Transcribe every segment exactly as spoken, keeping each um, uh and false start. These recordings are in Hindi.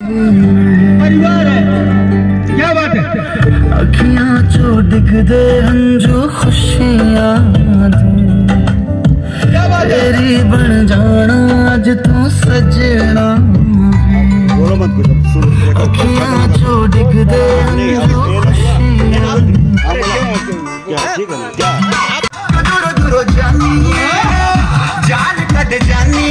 परिवार है, क्या बात है। अखियां चो डिग दे हंजू खुशियां तेरी बन जाना अज तू सजना। अखियां चो डिग दे हंजू खुशियां दूरो दूरो जानी जान कद जानी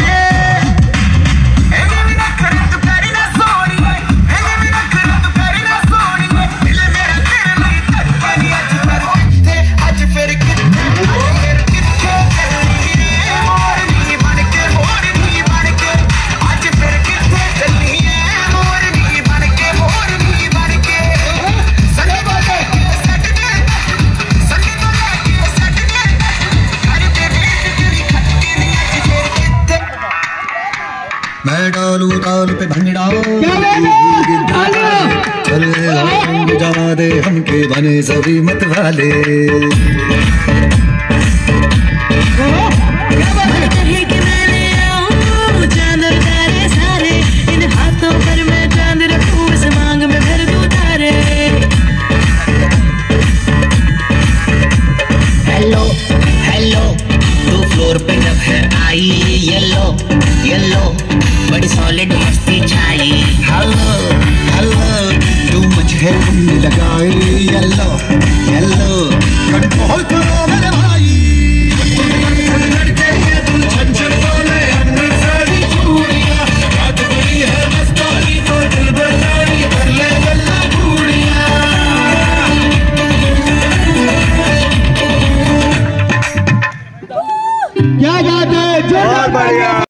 मैं डालू ताल पे भंडाओ चले रंग जमा दे हमके बने सभी मत वाले। हेलो हेलो तू फ्लोर पे जब है आई येलो येलो बड़ी सॉलिड मस्ती छाई। हेलो हेलो तू मुझे लगाई येलो येलो कंट्रोल करो मेरे